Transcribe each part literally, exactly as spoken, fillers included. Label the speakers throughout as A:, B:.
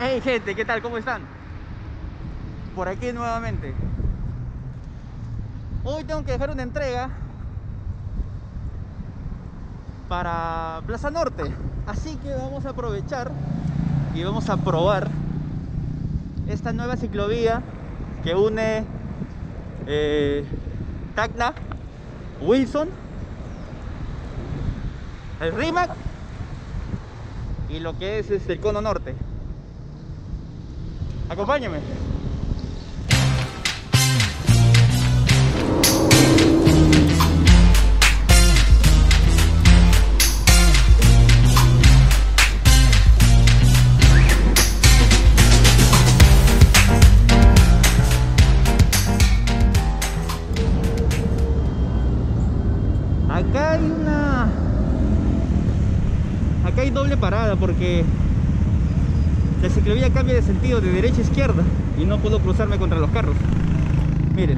A: Hey gente, ¿qué tal? ¿Cómo están? Por aquí nuevamente. Hoy tengo que dejar una entrega para Plaza Norte, así que vamos a aprovechar y vamos a probar esta nueva ciclovía que une eh, Tacna, Wilson, el Rímac y lo que es, es el Cono Norte. Acompáñame. Acá hay una... Acá hay doble parada porque la ciclovía cambia de sentido de derecha a izquierda y no puedo cruzarme contra los carros. Miren.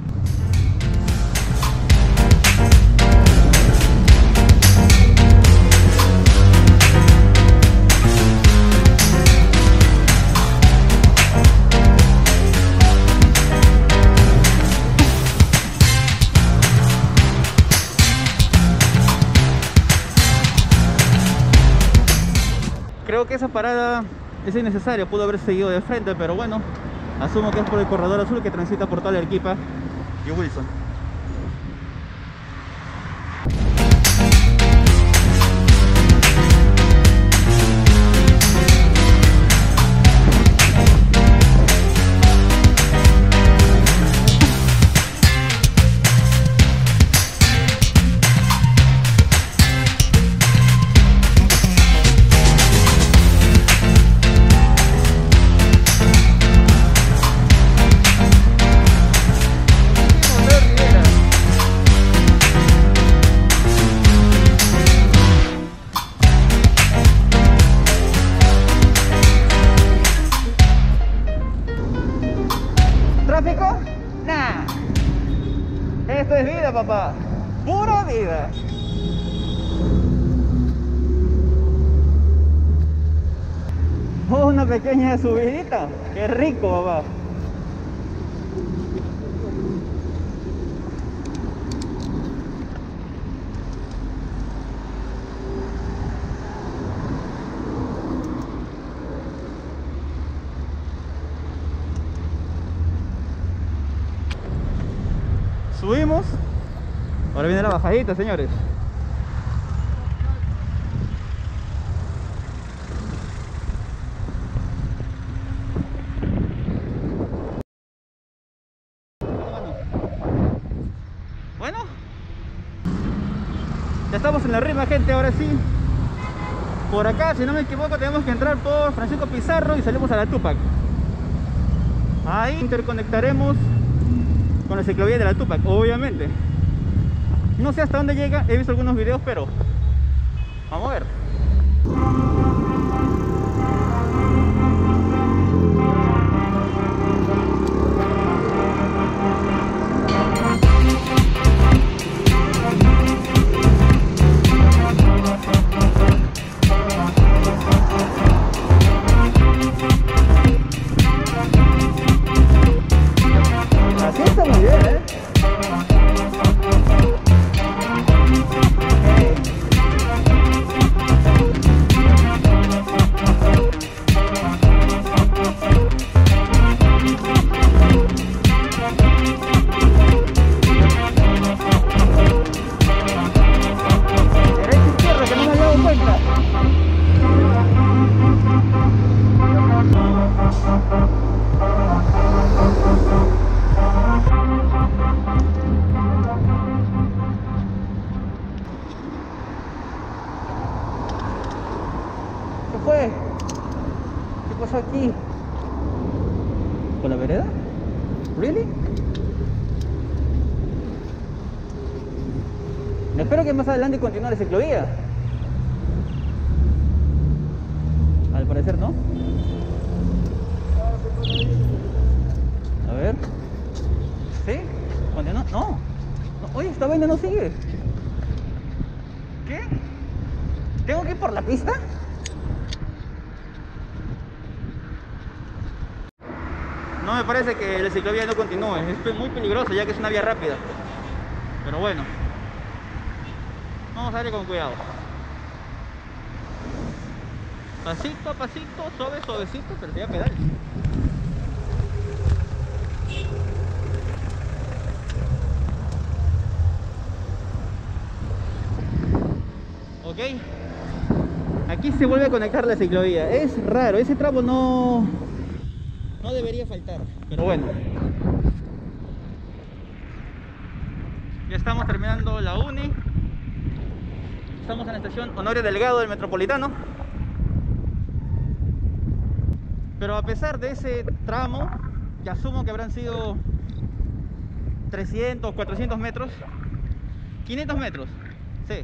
A: Creo que esa parada es innecesaria, pudo haber seguido de frente, pero bueno, asumo que es por el corredor azul que transita por toda la Arequipa y Wilson. ¿Tráfico? Nah. Esto es vida, papá. Pura vida. Oh, una pequeña subidita. Qué rico, papá. Subimos. Ahora viene la bajadita, señores. Bueno, ya estamos en la rima, gente. Ahora sí, por acá, si no me equivoco, tenemos que entrar por Francisco Pizarro y salimos a la Tupac. Ahí interconectaremos con la ciclovía de la Tupac, obviamente. No sé hasta dónde llega, he visto algunos videos, pero vamos a ver. Así está muy bien, ¿eh? ¿Qué fue? ¿Qué pasó aquí? ¿Con la vereda? ¿Really? Espero que más adelante continúe la ciclovía. Al parecer no. A ver. ¿Sí? ¿Continúa? No. No. Oye, esta vaina no sigue. ¿Qué? ¿Tengo que ir por la pista? no me parece que la ciclovía no continúe. Es muy peligroso ya que es una vía rápida. Pero bueno, vamos a darle con cuidado. Pasito a pasito, suave, suavecito, pero ya pedales. Ok. Aquí se vuelve a conectar la ciclovía. Es raro, ese tramo no, no debería faltar. Pero bueno. Ya estamos terminando la uni. Estamos en la estación Honorio Delgado del Metropolitano. Pero a pesar de ese tramo, que asumo que habrán sido trescientos, cuatrocientos metros, quinientos metros, sí.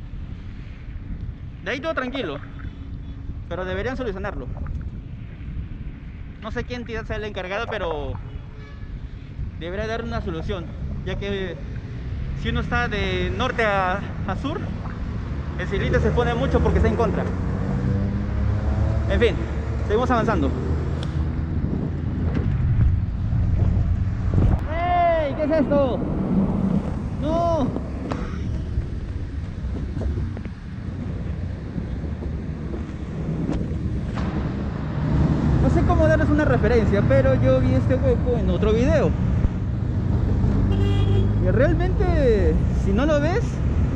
A: De ahí todo tranquilo, pero deberían solucionarlo. No sé qué entidad sea la encargada, pero debería dar una solución, ya que si uno está de norte a, a sur, el ciclista se pone mucho porque está en contra. En fin, seguimos avanzando. ¡Ey! ¿Qué es esto? ¡No! No sé cómo darles una referencia, pero yo vi este hueco en otro video. Y realmente, si no lo ves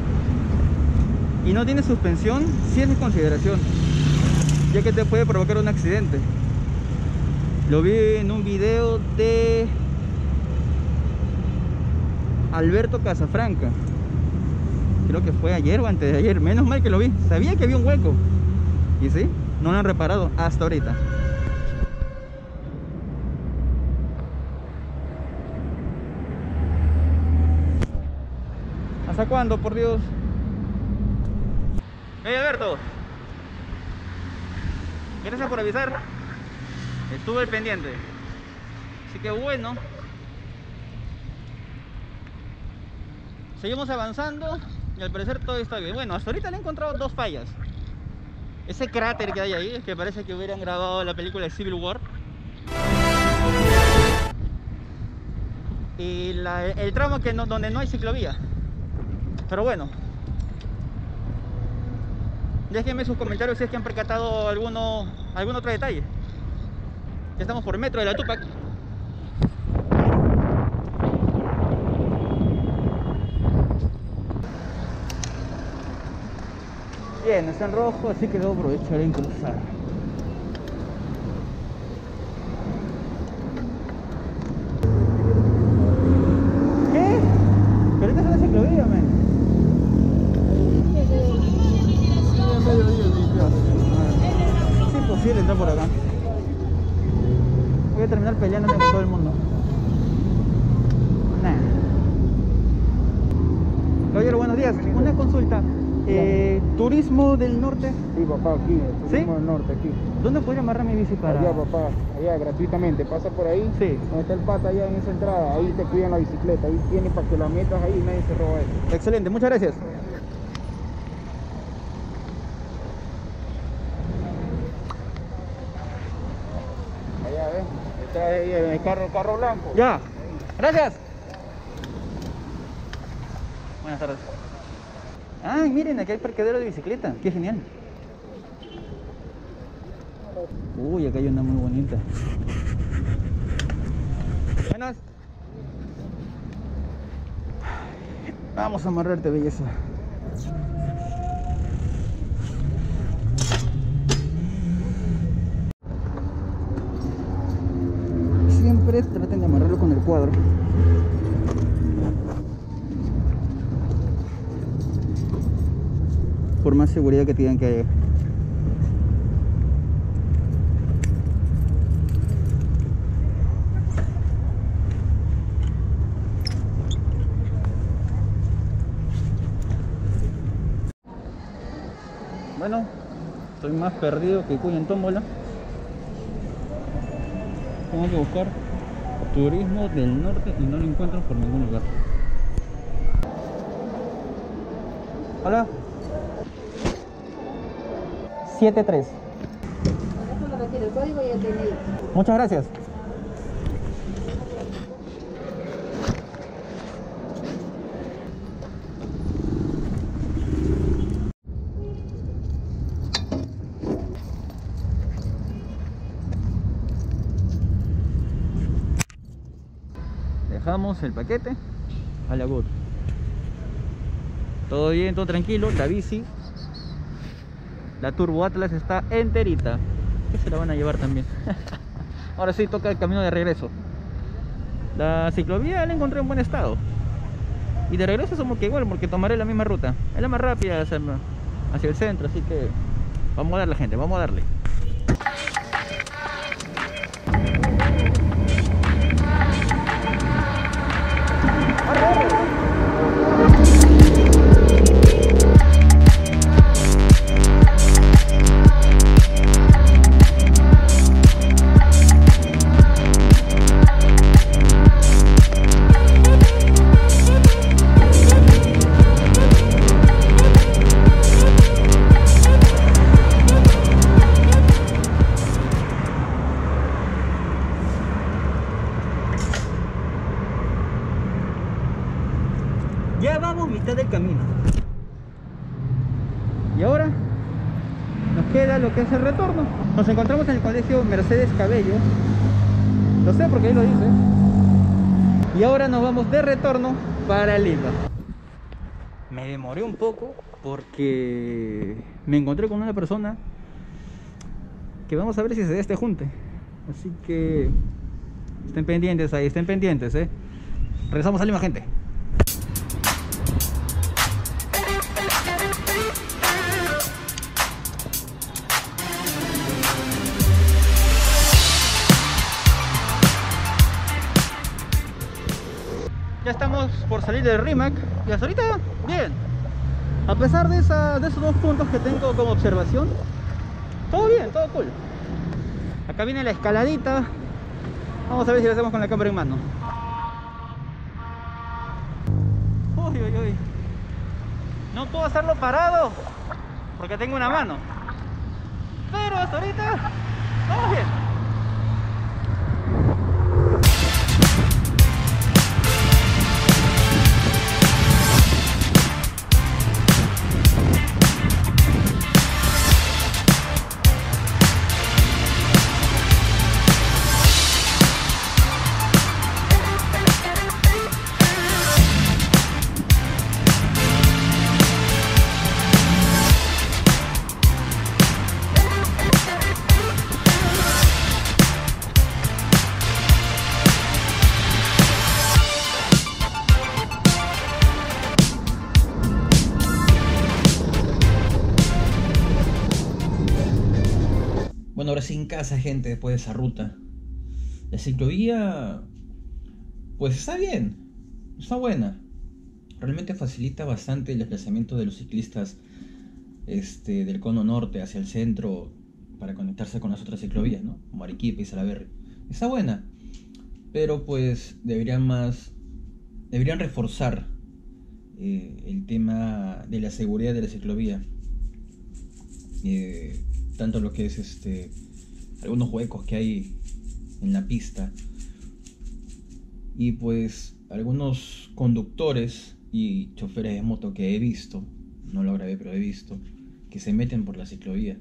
A: y no tienes suspensión, sí es de consideración, ya que te puede provocar un accidente. Lo vi en un video de Alberto Casafranca. Creo que fue ayer o antes de ayer. Menos mal que lo vi. Sabía que había un hueco. Y sí, no lo han reparado hasta ahorita. ¿Hasta cuándo, por Dios? Hey, Alberto. Gracias por avisar. Estuve al pendiente. Así que bueno. Seguimos avanzando y al parecer todo está bien. Bueno, hasta ahorita le he encontrado dos fallas. Ese cráter que hay ahí, que parece que hubieran grabado la película de Civil War. Y la, el tramo que no, donde no hay ciclovía. Pero bueno, déjenme sus comentarios si es que han percatado alguno, algún otro detalle. Ya estamos por el metro de la Tupac. Bien, está en rojo, así que debo aprovechar en cruzar. ¿Qué? Pero esta es una ciclovía, man. Es imposible entrar por acá. Voy a terminar peleándome con todo el mundo. Nah. Caballero, buenos días. Una consulta. Eh, ¿Turismo del norte?
B: Sí, papá, aquí, turismo
A: ¿Sí?
B: del norte, aquí.
A: ¿Dónde puedo amarrar mi bici para...?
B: Allá, papá, allá, gratuitamente. Pasa por ahí,
A: Sí.
B: donde está el pata allá en esa entrada. Ahí te cuidan la bicicleta. Ahí tiene para que la metas ahí y nadie se roba eso.
A: Excelente, muchas gracias.
B: Allá, ¿ves? Está ahí el carro, carro blanco.
A: Ya, gracias. Buenas tardes. Ay, miren, aquí hay parqueadero de bicicleta. Qué genial. Uy, acá hay una muy bonita. Buenas. Vamos a amarrarte, belleza. Siempre traten de amarrarlo con el cuadro. Por más seguridad que tengan que haya. Bueno, estoy más perdido que cuy en tómbola. Tengo que buscar turismo del norte y no lo encuentro por ningún lugar. Hola. siete tres.
C: Eso lo retiro, el código ya tenía.
A: Muchas gracias. Dejamos el paquete a la good. Todo bien, todo tranquilo. La bici, la Turbo Atlas está enterita. Que se la van a llevar también. Ahora sí toca el camino de regreso. La ciclovía la encontré en buen estado. Y de regreso somos que igual, porque tomaré la misma ruta. Es la más rápida hacia, hacia el centro, así que vamos a darle, gente, vamos a darle. Ya vamos mitad del camino. Y ahora nos queda lo que es el retorno. Nos encontramos en el colegio Mercedes Cabello. Lo sé porque ahí lo dice. Y ahora nos vamos de retorno para Lima. Me demoré un poco porque me encontré con una persona que vamos a ver si se da este junte. Así que estén pendientes ahí, estén pendientes, eh. Regresamos a Lima, gente. Ya estamos por salir del Rimac y hasta ahorita bien. A pesar de, esa, de esos dos puntos que tengo como observación, todo bien, todo cool. Acá viene la escaladita. Vamos a ver si lo hacemos con la cámara en mano. Uy, uy, uy. No puedo hacerlo parado porque tengo una mano. Pero hasta ahorita vamos bien. Bueno, ahora sí en casa, gente, después de esa ruta. La ciclovía, pues está bien, está buena. Realmente facilita bastante el desplazamiento de los ciclistas este, del cono norte hacia el centro para conectarse con las otras ciclovías, ¿no? Como Arequipa y Salaberry. Está buena, pero pues deberían más, deberían reforzar eh, el tema de la seguridad de la ciclovía. Eh, tanto lo que es este algunos huecos que hay en la pista y pues algunos conductores y choferes de moto que he visto, no lo grabé pero he visto, que se meten por la ciclovía.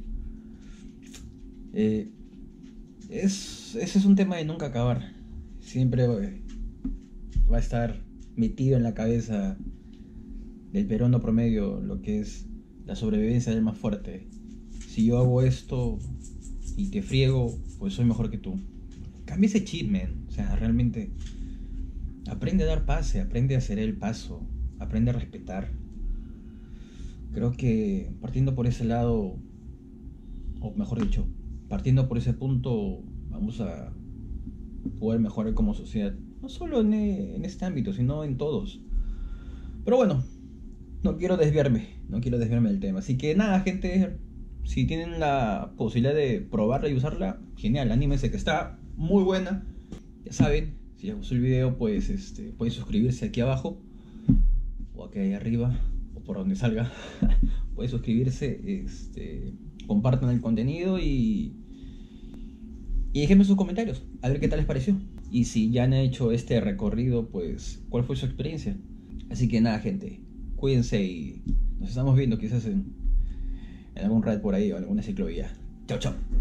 A: Eh, es, ese es un tema de nunca acabar. Siempre eh, va a estar metido en la cabeza del peruano promedio lo que es la sobrevivencia del más fuerte. Si yo hago esto y te friego, pues soy mejor que tú. Cambia ese chip, man. O sea, realmente aprende a dar pase, aprende a hacer el paso, aprende a respetar. Creo que partiendo por ese lado, o mejor dicho, partiendo por ese punto, vamos a poder mejorar como sociedad. No solo en, en este ámbito, sino en todos. Pero bueno, no quiero desviarme, no quiero desviarme del tema. Así que nada, gente. Si tienen la posibilidad de probarla y usarla, genial, anímense que está muy buena. Ya saben, si les gustó el video, pues este, pueden suscribirse aquí abajo, o aquí arriba, o por donde salga. Pueden suscribirse, este, compartan el contenido y, y déjenme sus comentarios, a ver qué tal les pareció. Y si ya han hecho este recorrido, pues, ¿cuál fue su experiencia? Así que nada, gente, cuídense y nos estamos viendo quizás en... en algún ride por ahí o alguna ciclovía. Chao, chao.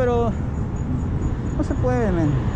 A: pero no se puede, men.